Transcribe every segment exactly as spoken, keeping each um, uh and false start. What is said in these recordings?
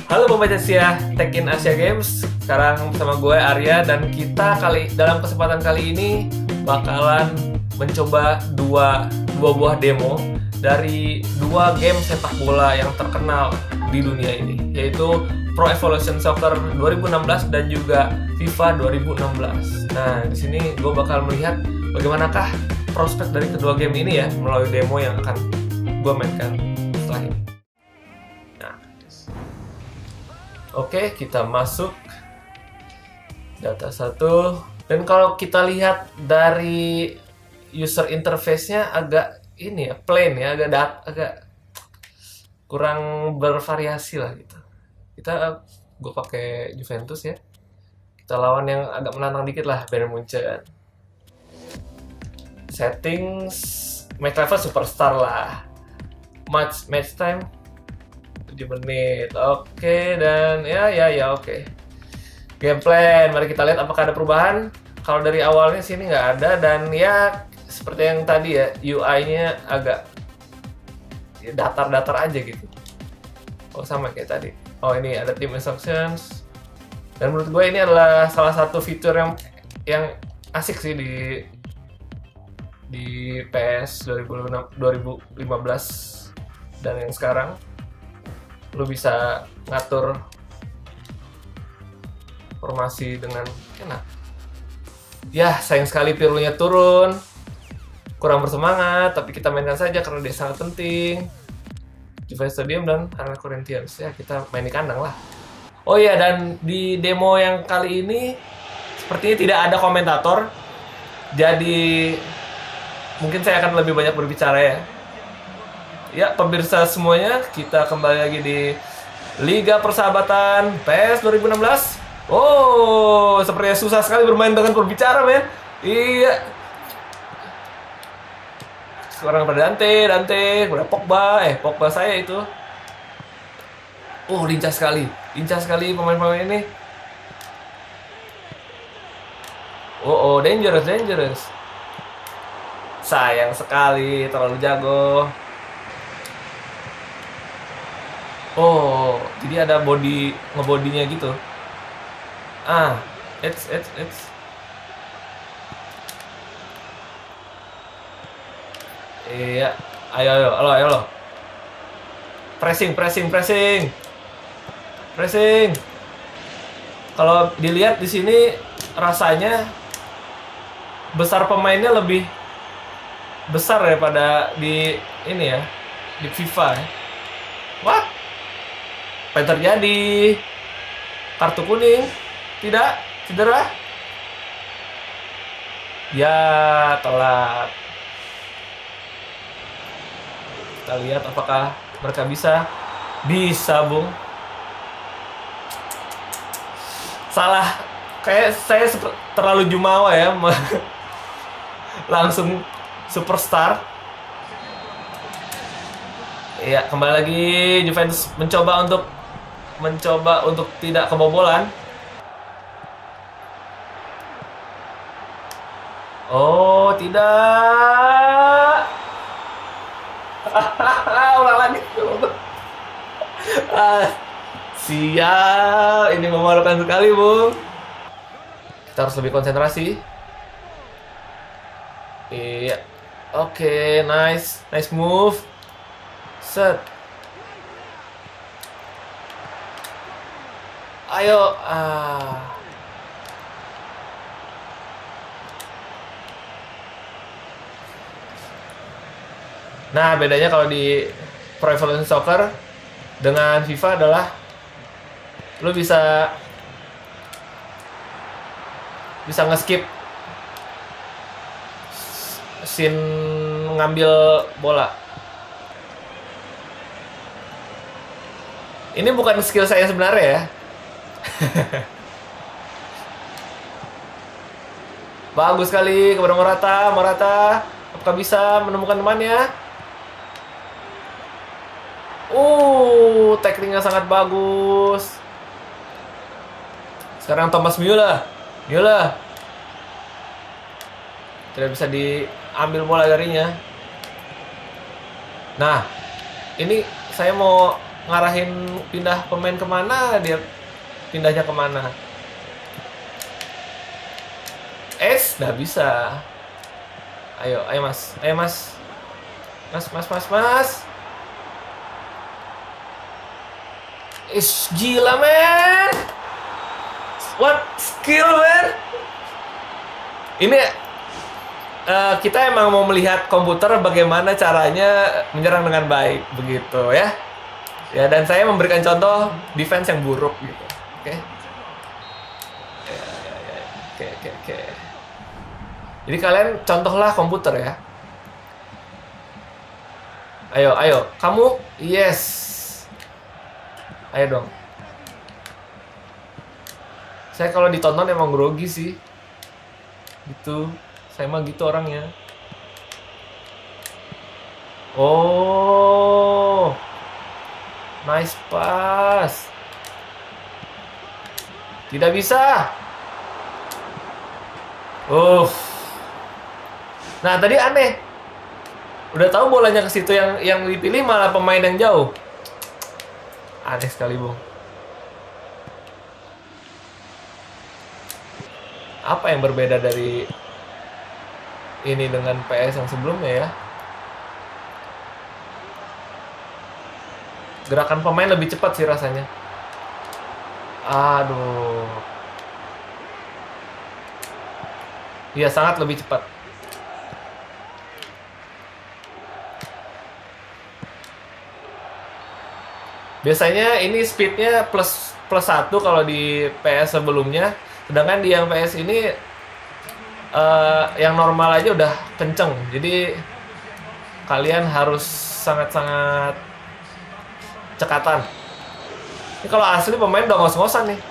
Halo Pembaca Asia, Tech in Asia Games. Sekarang bersama gue Arya dan kita kali dalam kesempatan kali ini bakalan mencoba dua dua buah demo dari dua game sepak bola yang terkenal di dunia ini, yaitu Pro Evolution Soccer dua ribu enam belas dan juga FIFA dua ribu enam belas. Nah, di sini gue bakal melihat bagaimanakah prospek dari kedua game ini ya melalui demo yang akan gue mainkan setelah ini. Oke, kita masuk data satu. Dan kalau kita lihat dari user interface-nya agak ini ya, plain ya, agak dat agak kurang bervariasi lah gitu. Kita gue pakai Juventus ya. Kita lawan yang agak menantang dikit lah, Bayern Munchen. Settings match level superstar lah. Match match time tujuh menit, oke, dan ya ya ya oke. Game plan, mari kita lihat apakah ada perubahan. Kalau dari awalnya sini nggak ada, dan ya seperti yang tadi ya, U I-nya agak ya, datar-datar aja gitu. Oh, sama kayak tadi. Oh, ini ada team instructions, dan menurut gue ini adalah salah satu fitur yang yang asik sih di di P S dua ribu lima belas dan yang sekarang. Lu bisa ngatur formasi dengan enak. Ya, sayang sekali Pirlo-nya turun. Kurang bersemangat, tapi kita mainkan saja karena dia sangat penting. Juve Stadium dan Arena Corinthians. Ya, kita main di kandang lah. Oh iya, dan di demo yang kali ini sepertinya tidak ada komentator. Jadi mungkin saya akan lebih banyak berbicara ya. Ya, pemirsa semuanya, kita kembali lagi di Liga Persahabatan P S dua ribu enam belas. Oh, sepertinya susah sekali bermain dengan berbicara, men. Iya. Sekarang pada Dante, Dante, pada Pogba, eh Pogba saya itu. Oh, lincah sekali, lincah sekali pemain-pemain ini. Oh, oh, dangerous, dangerous. Sayang sekali, terlalu jago. Oh, jadi ada body ngebodinya gitu. Ah, it's it's it's. Iya, ayo ayo, ayo ayo lo. Pressing, pressing, pressing, pressing. Kalau dilihat di sini rasanya besar pemainnya lebih besar daripada di ini ya, di FIFA ya. What? Apa yang terjadi? Kartu kuning? Tidak? Cedera? Ya, telat. Kita lihat apakah mereka bisa. Bisa, Bung. Salah. Kayak saya terlalu jumawa ya. Langsung superstar. Iya, kembali lagi Juventus mencoba untuk mencoba untuk tidak kebobolan. Oh, tidak. Ulang lagi. Ah, sial, ini memalukan sekali, Bung. Kita harus lebih konsentrasi. Iya. Oke, okay, nice. Nice move. Set. Ayo. Ah. Nah, bedanya kalau di Pro Evolution Soccer dengan FIFA adalah lu bisa bisa nge-skip scene ngambil bola. Ini bukan skill saya sebenarnya ya. Bagus sekali kepada Morata. Morata, apakah bisa menemukan temannya? Uh, tacklingnya sangat bagus. Sekarang Thomas Müller. Müller. Tidak bisa diambil bola darinya. Nah, ini saya mau ngarahin pindah pemain kemana, dia pindahnya kemana. Es, nggak bisa. Ayo, ayo mas, ayo mas. Mas, mas, mas, mas. Ish, gila men. What skill man. Ini uh, kita emang mau melihat komputer bagaimana caranya menyerang dengan baik, begitu ya. Ya, dan saya memberikan contoh defense yang buruk gitu. Oke. Okay? Ya, ya, ya. Oke, oke, oke. Jadi kalian contohlah komputer ya. Ayo, ayo. Kamu, yes. Ayo dong. Saya kalau ditonton emang grogi sih. Gitu. Saya mah gitu orangnya. Oh. Nice pass. Tidak bisa. Uh. Nah, tadi aneh. Udah tahu bolanya ke situ, yang yang dipilih malah pemain yang jauh. Aneh sekali, Bung. Apa yang berbeda dari ini dengan P S yang sebelumnya ya? Gerakan pemain lebih cepat sih rasanya. Aduh. Iya, sangat lebih cepat. Biasanya ini speednya plus plus satu kalau di P S sebelumnya, sedangkan di yang P S ini uh, yang normal aja udah kenceng. Jadi kalian harus sangat-sangat cekatan. Ini kalau asli pemain udah ngos-ngosan nih.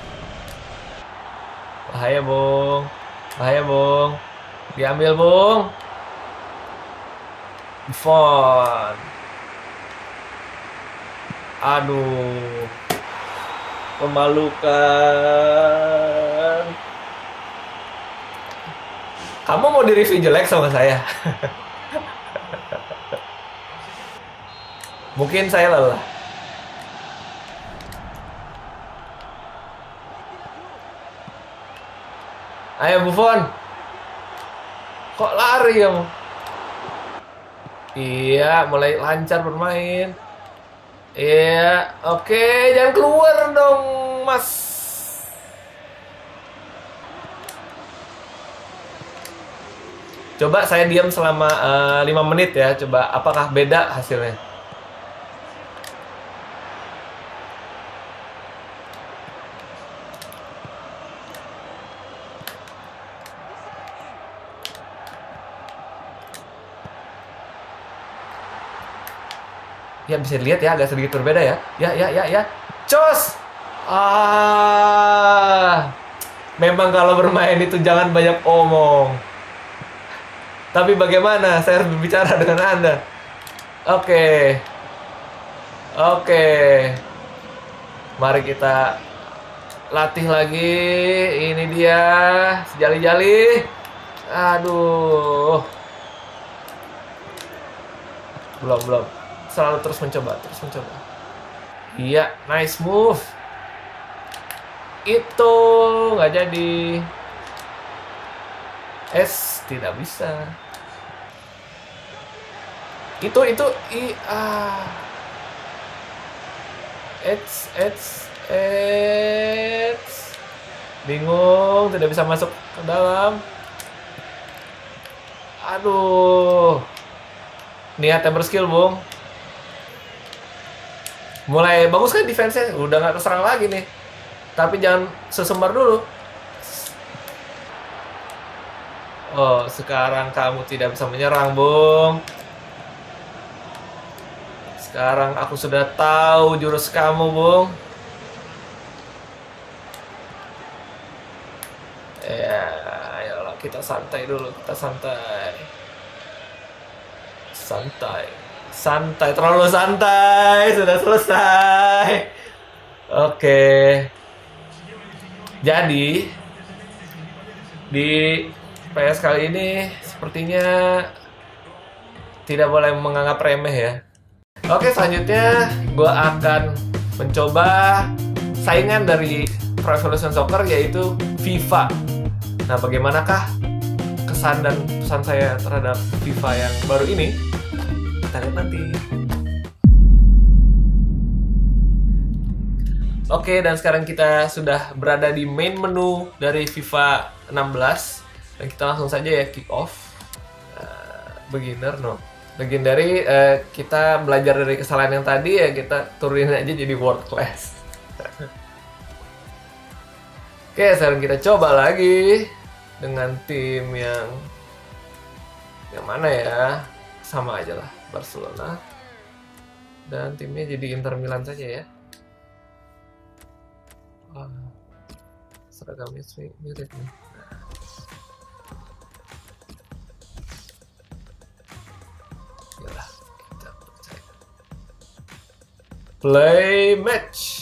Bahaya Bung, bahaya Bung, diambil Bung. Buffon. Aduh, memalukan. Kamu mau di-review jelek sama saya? Mungkin saya lelah. Ayo Buffon. Kok lari kamu? Iya, mulai lancar bermain. Iya, oke, jangan keluar dong, Mas. Coba saya diam selama uh, lima menit ya, coba apakah beda hasilnya. Ya bisa dilihat ya, agak sedikit berbeda ya. Ya, ya, ya, ya. Cos! Ah, memang kalau bermain itu jangan banyak omong. Tapi bagaimana saya harus berbicara dengan Anda? Oke. Oke. Mari kita latih lagi. Ini dia, sejali-jali. Aduh. Belum, belum. Selalu terus mencoba, terus mencoba. Iya, nice move. Itu nggak jadi. S tidak bisa. Itu itu i ah. It's it's it's bingung, tidak bisa masuk ke dalam. Aduh. Niat yang berskill, Bung. Mulai bagus kan defense-nya, udah nggak terserang lagi nih. Tapi jangan sesumbar dulu. Oh, sekarang kamu tidak bisa menyerang, Bung. Sekarang aku sudah tahu jurus kamu, Bung. Ya, ayolah kita santai dulu, kita santai. Santai. Santai, terlalu santai, sudah selesai. Oke. Jadi di P S kali ini sepertinya tidak boleh menganggap remeh ya. Oke, selanjutnya gue akan mencoba saingan dari Pro Evolution Soccer, yaitu FIFA. Nah, bagaimanakah kesan dan pesan saya terhadap FIFA yang baru ini? Kita lihat nanti. Oke, dan sekarang kita sudah berada di main menu dari FIFA enam belas. Dan kita langsung saja ya kick off. Uh, beginner, no. Legendary, uh, kita belajar dari kesalahan yang tadi ya, kita turunin aja jadi world class. Oke, sekarang kita coba lagi dengan tim yang yang mana ya, sama aja lah, Barcelona, dan timnya jadi Inter Milan saja ya. Wah, seragamnya mirip nih. Yalah, kita percaya. Play match.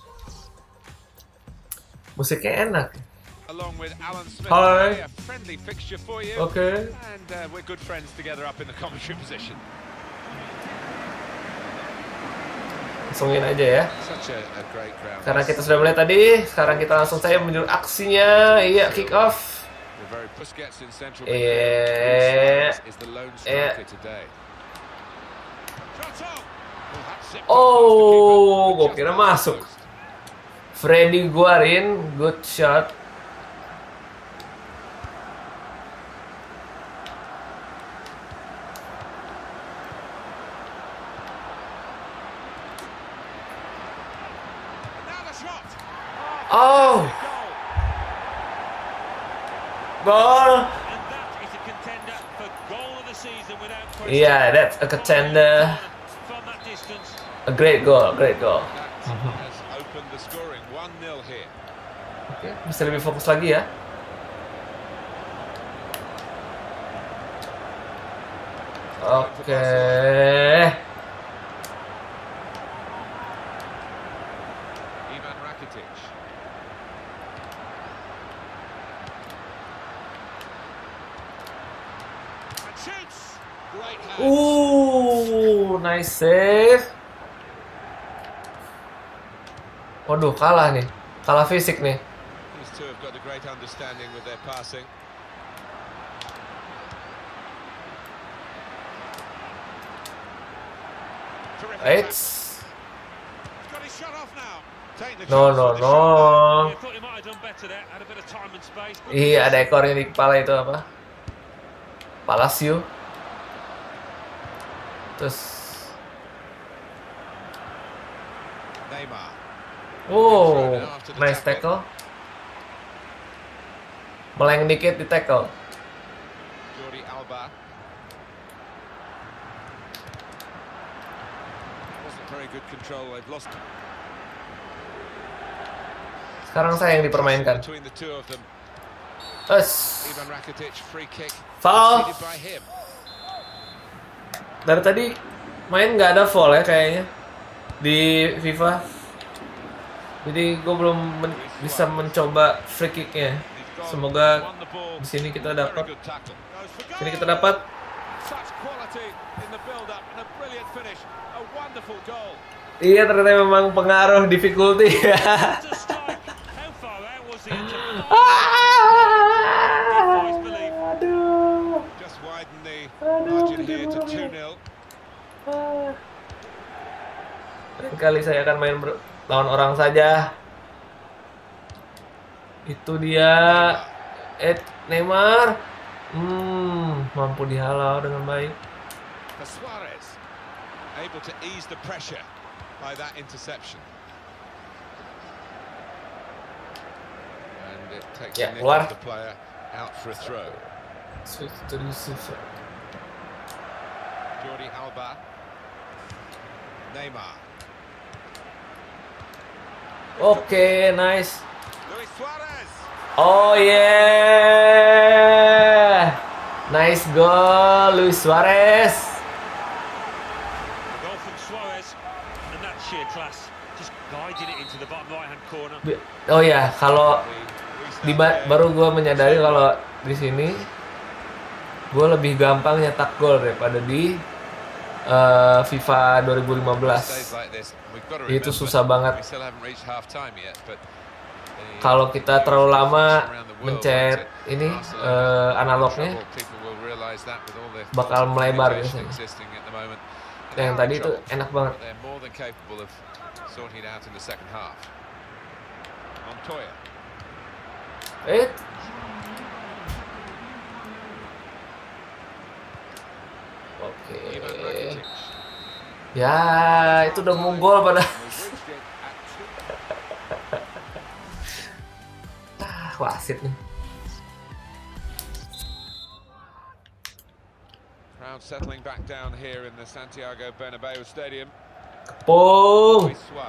Musiknya enak. Along with Alan Smith, Hi. a friendly fixture for you. Okay. And uh, we're good friends together up in the commentary position. Langsungin aja ya. Such a, a great ground. Karena kita sudah mulai tadi, sekarang kita langsung saja menuju aksinya. Iya, kick off. Eh, eh. Oh, gue kira masuk. Freddy Guarin, good shot. Oh, goal. Yeah, that's a contender. A great goal, great goal. Oke, bisa lebih fokus lagi ya. Oke. Ivan Rakitic. Uh, nice save. Waduh, kalah nih. Kalah fisik nih. These two have got a great understanding with their passing. Eits. No, no, no. Iya, ada ekornya di kepala itu apa? Palacio. Terus. Neymar. Oh, nice tackle. Meleng dikit di tackle. Jordi Alba. Wasn't very good control. They've lost. Sekarang saya yang dipermainkan. Between the two of them. Us. Ivan Rakitic, free kick. Foul. By him. Dari tadi main nggak ada foul ya kayaknya di FIFA. Jadi gue belum men bisa mencoba free kicknya. Semoga di sini kita dapat. Sini kita dapat. Iya, ternyata memang pengaruh difficulty ya. Aduh. Kali saya akan main lawan orang saja. Itu dia. Eh, Neymar. Hmm, mampu dihalau dengan baik. Suarez able to ease the pressure by that interception. And it takes Ya, the keluar. player out for a throw. Switch to receiver. Jordi Alba. Neymar. Oke, okay, nice. Luis Suarez. Oh yeah. Nice goal, Luis Suarez. Goal from Suarez and that sheer class just guided it into the bottom right hand corner. Oh ya, kalau di baru gue menyadari kalau di sini gue lebih gampang nyetak gol daripada di uh, FIFA dua ribu lima belas. Itu susah banget. Kalau kita terlalu lama mencet ini uh, analognya bakal melebar biasanya. Dan yang tadi itu enak banget. Eh, oke. Ya, itu udah munggol pada. Ah, wasit nih. Crowd settling back down here in the Santiago Bernabeu Stadium. Kepung.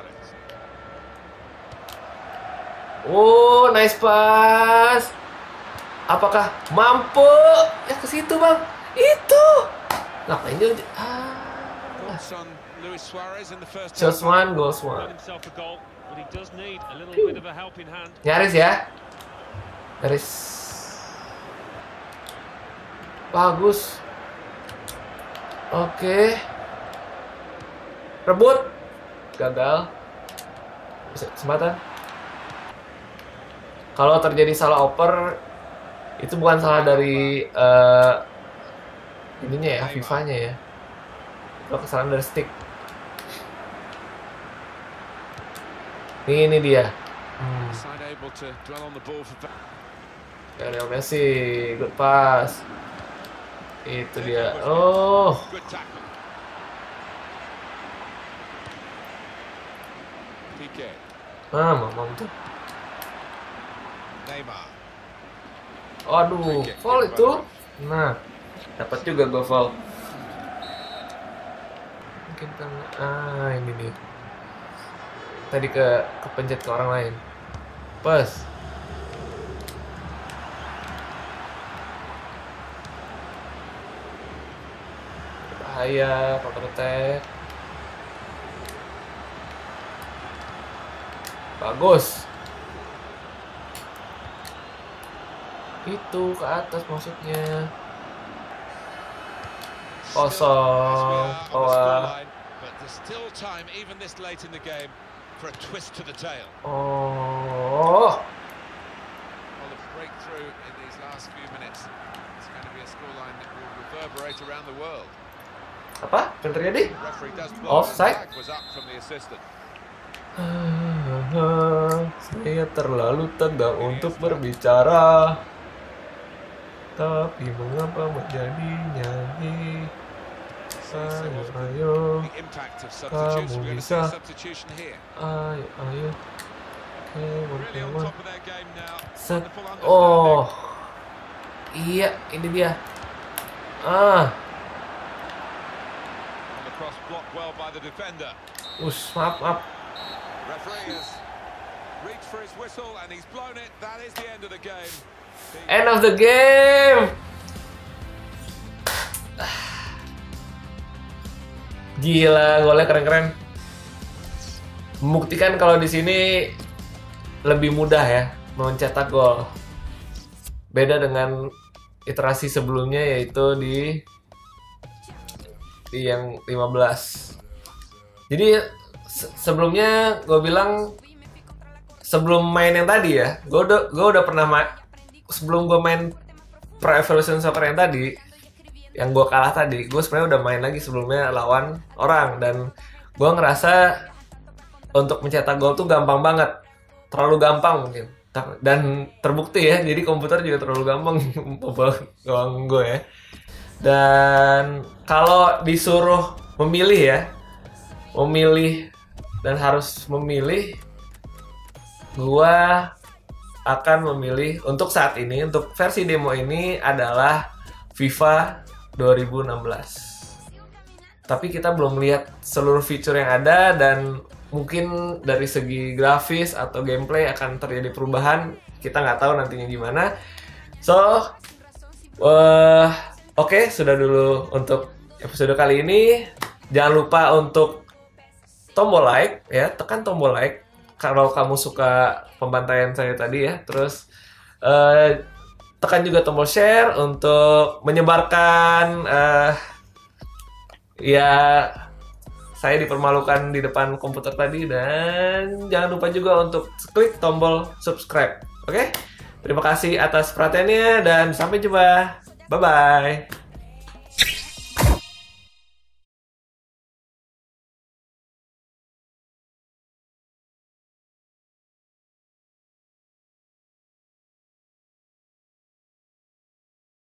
Oh, nice pass. Apakah mampu? Ya ke situ, Bang. Itu. Ngapain dia? Ah. Shots one, goals one. Nyaris ya. Nyaris. Bagus. Oke. Rebut. Gagal. Bisa kesempatan. Kalau terjadi salah oper, itu bukan salah dari uh, ininya ya, FIFA-nya ya. Itu kesalahan dari stick. Ini, ini dia. Hmm. Lionel Messi, good pass. Itu dia. Oh. Ah, mamam tuh. Aduh, foul itu. Nah, dapat juga gue foul. Mungkin kan, ah ini nih. Tadi ke kepencet ke orang lain. Pas. Bahaya, counter attack. Bagus. Itu ke atas maksudnya. Kosong. Bawah. Oh. Apa? Yang terjadi? Offside? Saya terlalu tegang untuk berbicara. Tapi mengapa menjadi nyanyi? Ayo, ayo, kamu bisa. Ayo, ayo. Come on, come on. Set. Oh, iya, ini dia. Ah. Us, maaf, maaf. End of the game. Gila, golnya keren-keren. Membuktikan kalau di sini lebih mudah ya mencetak gol. Beda dengan iterasi sebelumnya yaitu di di yang lima belas. Jadi se sebelumnya gue bilang sebelum main yang tadi ya, gue udah gue udah pernah main sebelum gue main Pro Evolution Soccer yang tadi, yang gue kalah tadi, gue sebenarnya udah main lagi sebelumnya lawan orang dan gue ngerasa untuk mencetak gol tuh gampang banget, terlalu gampang mungkin, dan terbukti ya, jadi komputer juga terlalu gampang bobol gawang gue ya. Dan kalau disuruh memilih ya, memilih dan harus memilih, gue akan memilih untuk saat ini, untuk versi demo ini adalah FIFA dua ribu enam belas. Tapi kita belum lihat seluruh fitur yang ada dan mungkin dari segi grafis atau gameplay akan terjadi perubahan. Kita nggak tahu nantinya gimana. So, uh, oke, okay, sudah dulu untuk episode kali ini. Jangan lupa untuk tombol like, ya, tekan tombol like kalau kamu suka pembantaian saya tadi ya. Terus uh, tekan juga tombol share untuk menyebarkan uh, ya saya dipermalukan di depan komputer tadi, dan jangan lupa juga untuk klik tombol subscribe. Oke? Terima kasih atas perhatiannya dan sampai jumpa. Bye bye.